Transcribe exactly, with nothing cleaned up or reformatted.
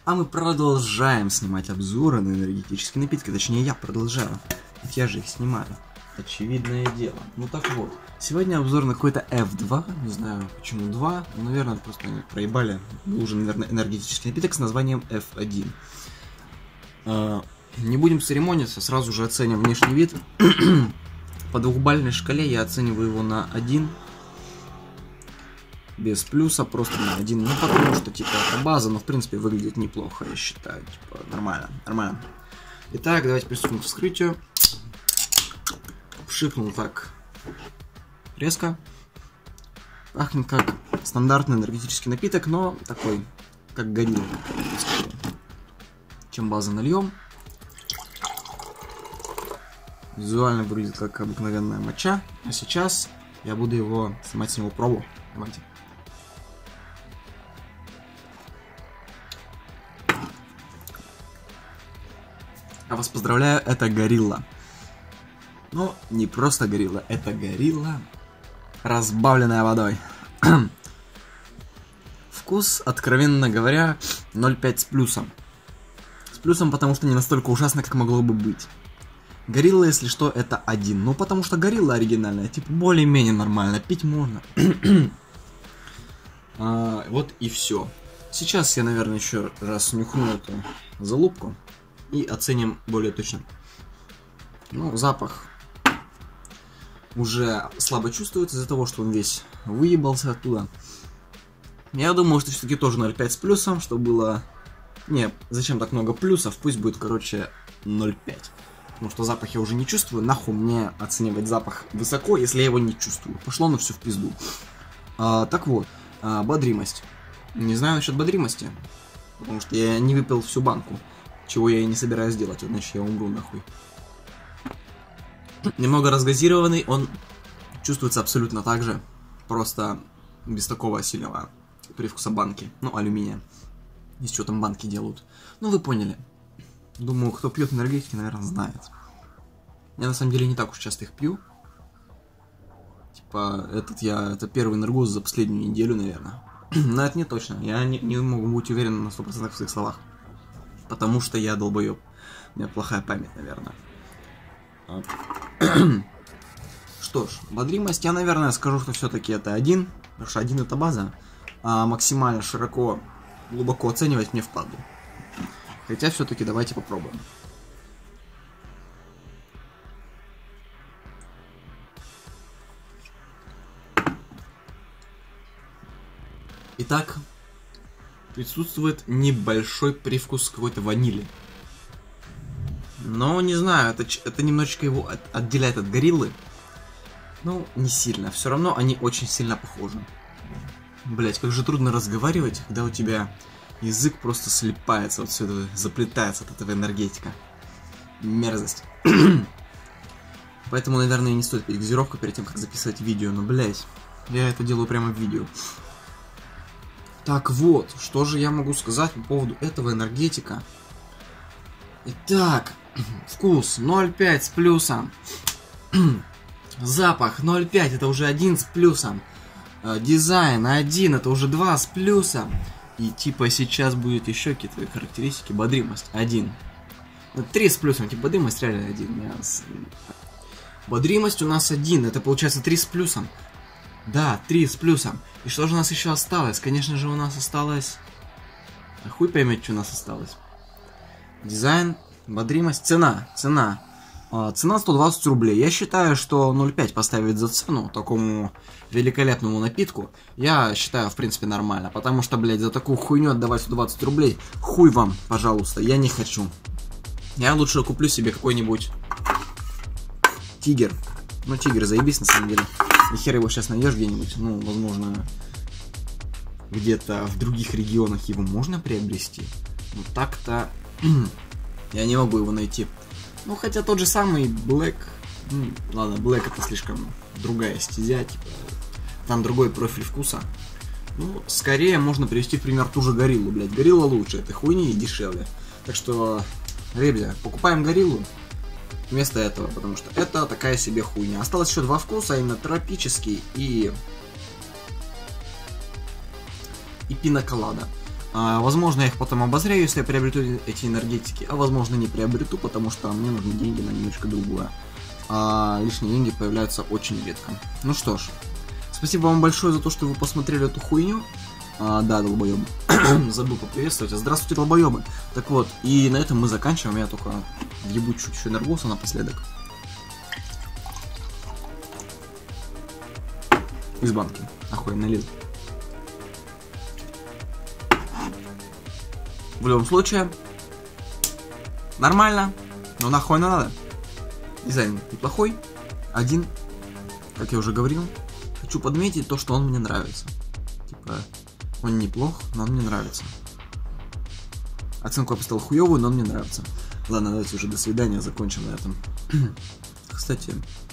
А мы продолжаем снимать обзоры на энергетические напитки. Точнее, я продолжаю. Ведь я же их снимаю. Очевидное дело. Ну так вот. Сегодня обзор на какой-то эф два. Не знаю, почему два. Но, наверное, просто они проебали. Был уже, наверное, энергетический напиток с названием эф один. А, не будем церемониться. Сразу же оценим внешний вид. По двухбалльной шкале я оцениваю его на один. Без плюса, просто на один. Ну, потому что, типа, это база, но, в принципе, выглядит неплохо, я считаю. Типа, нормально, нормально. Итак, давайте приступим к вскрытию. Пшикнул так резко. Пахнет как стандартный энергетический напиток, но такой, как горилла. Чем база нальем. Визуально выглядит как обыкновенная моча. А сейчас я буду его снимать с него пробу. Давайте. Я вас поздравляю, это горилла. Но не просто горилла, это горилла, разбавленная водой. Вкус, откровенно говоря, ноль пять с плюсом. С плюсом, потому что не настолько ужасно, как могло бы быть. Горилла, если что, это один. Ну, потому что горилла оригинальная, типа, более-менее нормально, пить можно. а, вот и все. Сейчас я, наверное, еще раз нюхну эту залупку и оценим более точно. Ну, запах уже слабо чувствуется из-за того, что он весь выебался оттуда. Я думаю, что все-таки тоже ноль пять с плюсом, что было... Не, зачем так много плюсов? Пусть будет, короче, ноль пять. Потому что запах я уже не чувствую. Нахуй мне оценивать запах высоко, если я его не чувствую. Пошло на все в пизду. А, так вот, а, бодримость. Не знаю насчет бодримости. Потому что я не выпил всю банку. Чего я и не собираюсь делать, иначе я умру нахуй. Немного разгазированный, он чувствуется абсолютно так же. Просто без такого сильного привкуса банки. Ну, алюминия. Из чего там банки делают. Ну, вы поняли. Думаю, кто пьет энергетики, наверное, знает. Я на самом деле не так уж часто их пью. Типа, этот я... Это первый энергоз за последнюю неделю, наверное. Но это не точно. Я не, не могу быть уверен на сто процентов в своих словах. Потому что я долбоёб. У меня плохая память, наверное. Что ж, бодримость, я, наверное, скажу, что все-таки это один. Потому что один это база. А максимально широко, глубоко оценивать мне впадло. Хотя все-таки давайте попробуем. Итак, присутствует небольшой привкус какой-то ванили. Но не знаю, это, это немножечко его от, отделяет от гориллы. Ну, не сильно. Все равно они очень сильно похожи. Блять, как же трудно разговаривать, когда у тебя язык просто слипается, вот все это заплетается от этого энергетика. Мерзость. Поэтому, наверное, не стоит передозировка перед тем, как записывать видео. Но, блять, я это делаю прямо в видео. Так вот, что же я могу сказать по поводу этого энергетика? Итак, вкус ноль пять с плюсом. Запах ноль пять, это уже один с плюсом. Дизайн один, это уже два с плюсом. И типа сейчас будет еще какие-то характеристики. Бодримость один. три с плюсом, типа бодримость реально один. Я... Бодримость у нас один, это получается три с плюсом. Да, три с плюсом. И что же у нас еще осталось? Конечно же у нас осталось... А хуй поймет, что у нас осталось. Дизайн, бодримость, цена, цена. А, цена сто двадцать рублей. Я считаю, что ноль пять поставить за цену такому великолепному напитку, я считаю, в принципе, нормально. Потому что, блядь, за такую хуйню отдавать сто двадцать рублей, хуй вам, пожалуйста, я не хочу. Я лучше куплю себе какой-нибудь тигр. Ну, тигр, заебись, на самом деле. И хер его сейчас найдешь где-нибудь. Ну, возможно, где-то в других регионах его можно приобрести. Ну, так-то... Я не могу его найти. Ну, хотя тот же самый Black... Ну, ладно, Black это слишком другая стезя, типа... Там другой профиль вкуса. Ну, скорее можно привести в пример ту же гориллу, блядь. Горилла лучше, этой хуйни и дешевле. Так что, ребята, покупаем гориллу вместо этого, потому что это такая себе хуйня. Осталось еще два вкуса, именно тропический и... И пинаколада. А, возможно, я их потом обозрею, если я приобрету эти энергетики, а возможно, не приобрету, потому что мне нужны деньги на немножко другое. А лишние деньги появляются очень редко. Ну что ж, спасибо вам большое за то, что вы посмотрели эту хуйню. А, да, долбоебы. Забыл поприветствовать. Здравствуйте, долбоебы. Так вот, и на этом мы заканчиваем. Я только въебу чуть-чуть энергоса напоследок. Из банки. Охуенно налил. В любом случае, нормально, но нахуй надо. Дизайн неплохой. Один, как я уже говорил, хочу подметить то, что он мне нравится. Типа, он неплох, но он мне нравится. Оценку я поставил хуёвую, но он мне нравится. Ладно, давайте уже до свидания, закончим на этом. Кстати,